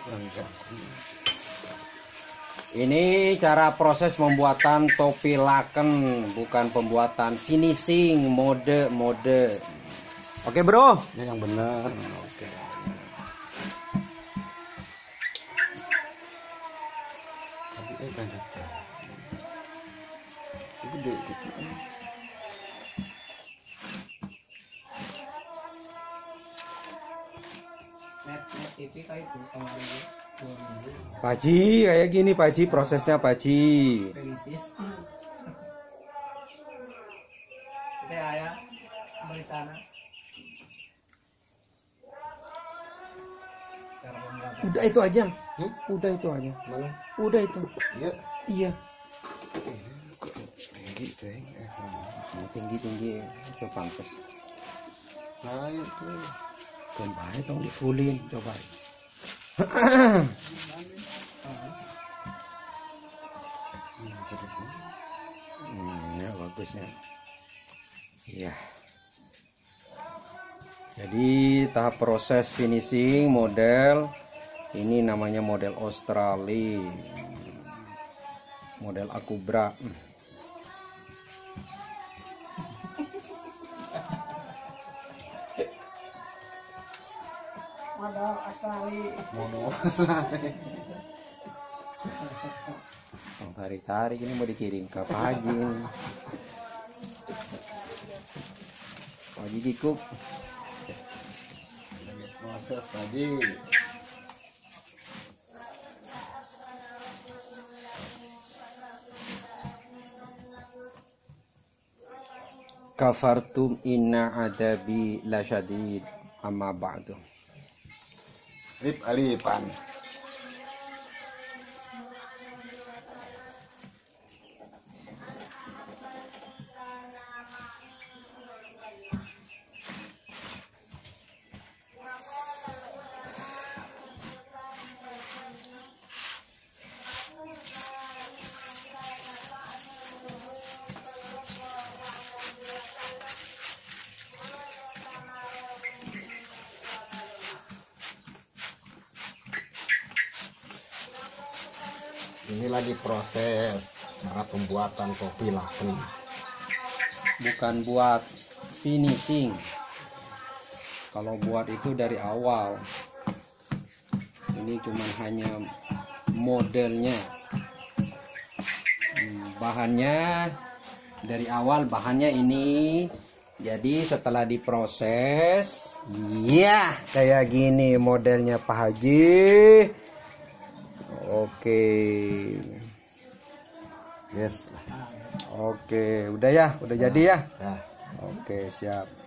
Ini cara proses pembuatan topi laken, bukan pembuatan finishing mode. Oke bro, ini yang benar. oke. Pak Haji, kayak gini Pak Haji prosesnya Pak Haji. Udah itu aja. Udah itu aja. Mana? Udah itu. Iya. Iya. Tinggi. Tinggi itu pantas. Nah itu. Kembali dong di fullin coba. Ya bagusnya. Iya. Jadi tahap proses finishing model ini namanya model Australia. Model Akubra. Mono. Tarik-tarik ini mau dikirim ke Pak Haji ini. Pak Haji Kikup. Proses Pak Haji. Kafartum inna adabi lasyadid amma ba'du. Lip alipan. Ini lagi proses cara pembuatan topi laken. Bukan buat finishing. Kalau buat itu dari awal. Ini cuman hanya modelnya. Bahannya dari awal bahannya ini. Jadi setelah diproses, ya kayak gini modelnya Pak Haji. Oke. Yes. Oke, udah ya, udah jadi ya. Nah. Oke, siap.